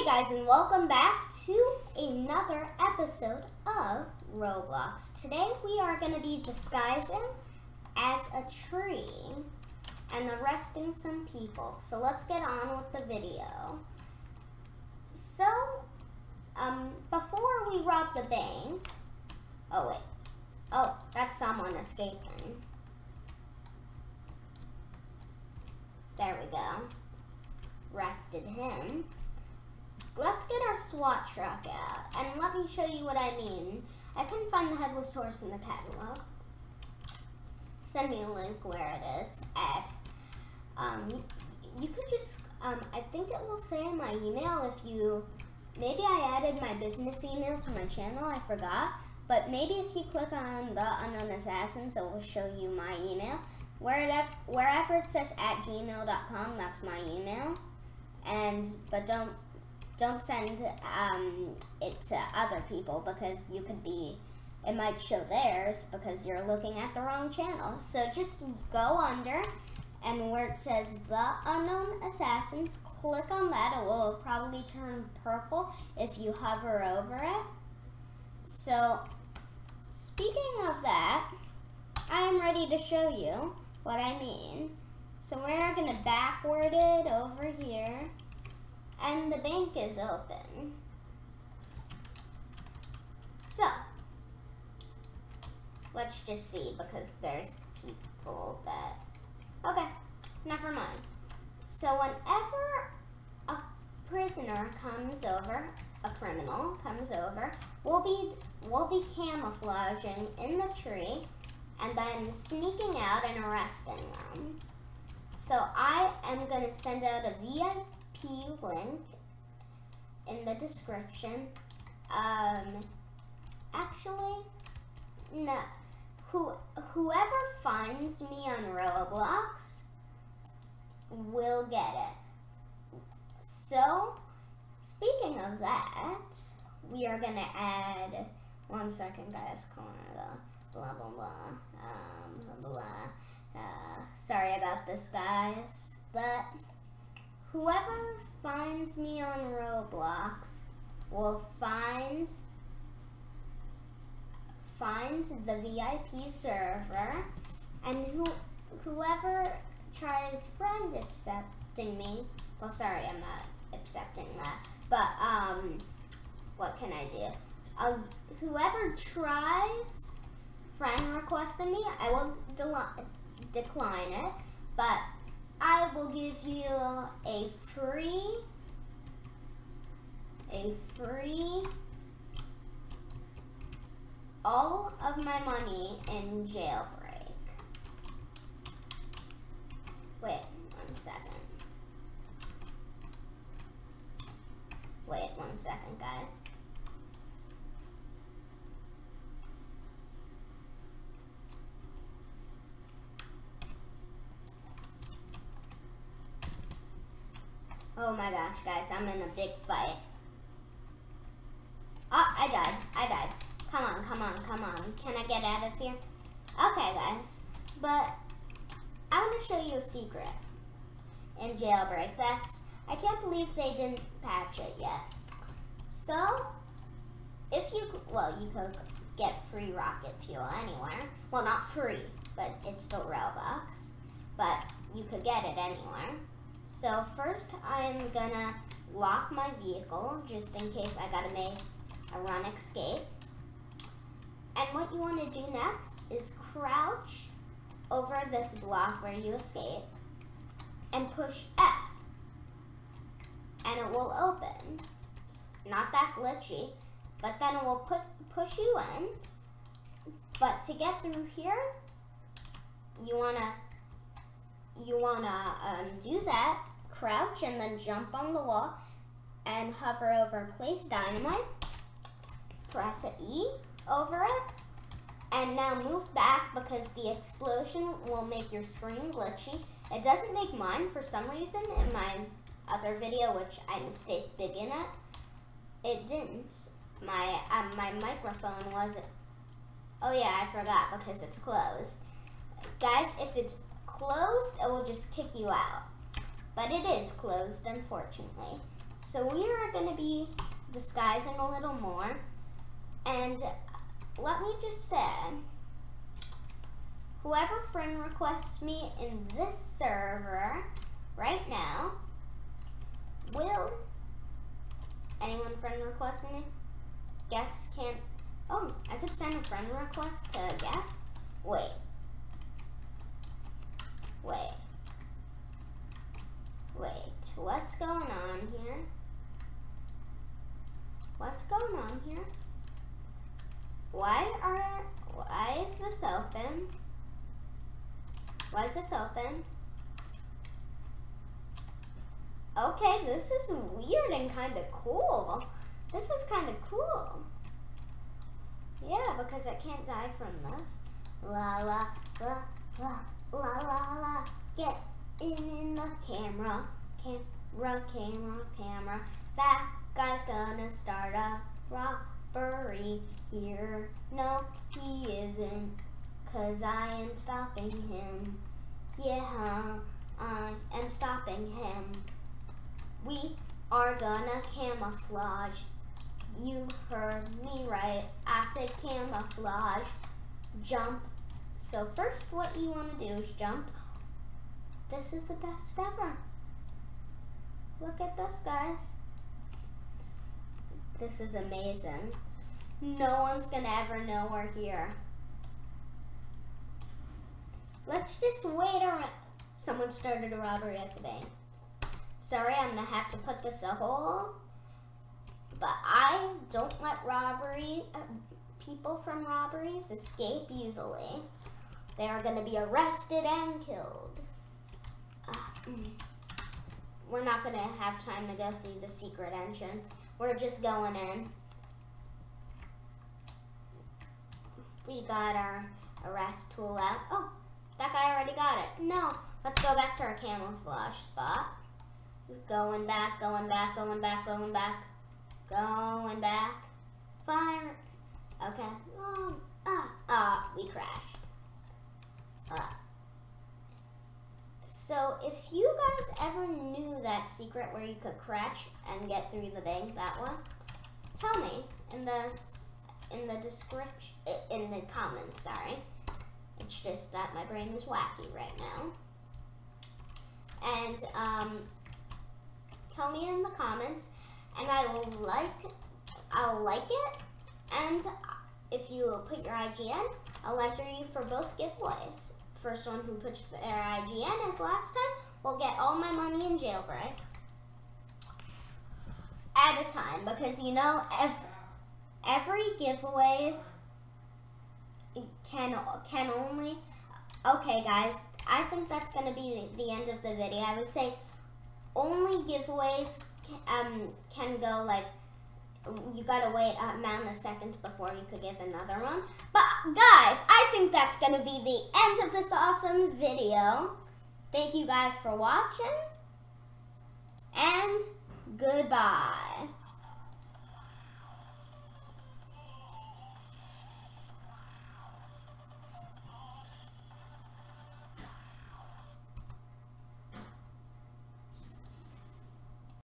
guys, and welcome back to another episode of Roblox. Today we are going to be disguising as a tree and arresting some people. So let's get on with the video. So, before we rob the bank, that's someone escaping. There we go. Arrested him. Let's get our SWAT truck out, and let me show you what I mean. I couldn't find the headless horse in the catalog. Send me a link where it is at. You could just, I think it will say in my email if you, maybe I added my business email to my channel, I forgot. But maybe if you click on the Unknown Assassins, it will show you my email. Wherever it says @gmail.com, that's my email. But don't send it to other people, because it might show theirs because you're looking at the wrong channel. So just go under, and where it says The Unknown Assassins, click on that. It will probably turn purple if you hover over it. So speaking of that, I am ready to show you what I mean. So we're going to backward it over here. And the bank is open. So, let's just see, because there's people that... Okay, never mind. So whenever a prisoner comes over, a criminal comes over, we'll be camouflaging in the tree and then sneaking out and arresting them. So I am going to send out a VIP link in the description. Actually, no. Whoever finds me on Roblox will get it. So, speaking of that, we are gonna add. 1 second, guys. Corner the blah blah blah. Sorry about this, guys, but whoever finds me on Roblox will find the VIP server, and whoever tries friend accepting me, well, sorry, I'm not accepting that, but what can I do? Whoever tries friend requesting me, I will decline it, but I will give you a free all of my money in Jailbreak. Wait 1 second. Wait 1 second, guys. Oh my gosh, guys, I'm in a big fight. Oh, I died. Come on. Can I get out of here? Okay, guys. But I want to show you a secret in Jailbreak. I can't believe they didn't patch it yet. So, you could get free rocket fuel anywhere. Well, not free, but it's still Robux. But you could get it anywhere. So first, I'm gonna lock my vehicle, just in case I gotta make a run escape. And what you want to do next is crouch over this block where you escape and push F, and it will open. Not that glitchy, but then it will push you in. But to get through here, you wanna do that, crouch, and then jump on the wall and hover over place dynamite, press an E over it, and now move back, because the explosion will make your screen glitchy. It doesn't make mine for some reason in my other video, which I mistaked big in it. It didn't. My microphone wasn't. Oh yeah, I forgot, because it's closed. Guys, if it's closed, it will just kick you out. But it is closed, unfortunately. So we are going to be disguising a little more. And let me just say, whoever friend requests me in this server right now will... Anyone friend requesting me? Guess can't... Oh, I could send a friend request to Guess? Wait. What's going on here? What's going on here? Why is this open? Why is this open? Okay, this is weird and kind of cool. This is kind of cool. Yeah, because I can't die from this. La la la la la la la. Get in the camera. Camera. That guy's gonna start a robbery here. No, he isn't. 'Cause I am stopping him. Yeah, I am stopping him. We are gonna camouflage. You heard me right. I said camouflage. Jump. So first what you want to do is jump. This is the best ever. Look at this, guys. This is amazing. No one's gonna ever know we're here. Let's just wait around. Someone started a robbery at the bank. Sorry, I'm gonna have to put this a hole. But I don't let people from robberies escape easily. They are gonna be arrested and killed. We're not gonna have time to go through the secret entrance. We're just going in. We got our arrest tool out. Oh, that guy already got it. No, let's go back to our camouflage spot. Going back. Fire. Okay. We crashed. So if you guys ever knew that secret where you could crash and get through the bank that one, tell me in the description, in the comments, sorry. It's just that my brain is wacky right now. And tell me in the comments, and I'll like it. And if you put your IG in, I'll enter you for both giveaways. First one who puts their IG in as last time will get all my money in Jailbreak at a time, because you know every giveaways can only. Okay, guys, I think that's gonna be the end of the video. I would say only giveaways can go like. You gotta wait a amount of seconds before you could give another one. But guys, I think that's gonna be the end of this awesome video. Thank you guys for watching, and goodbye.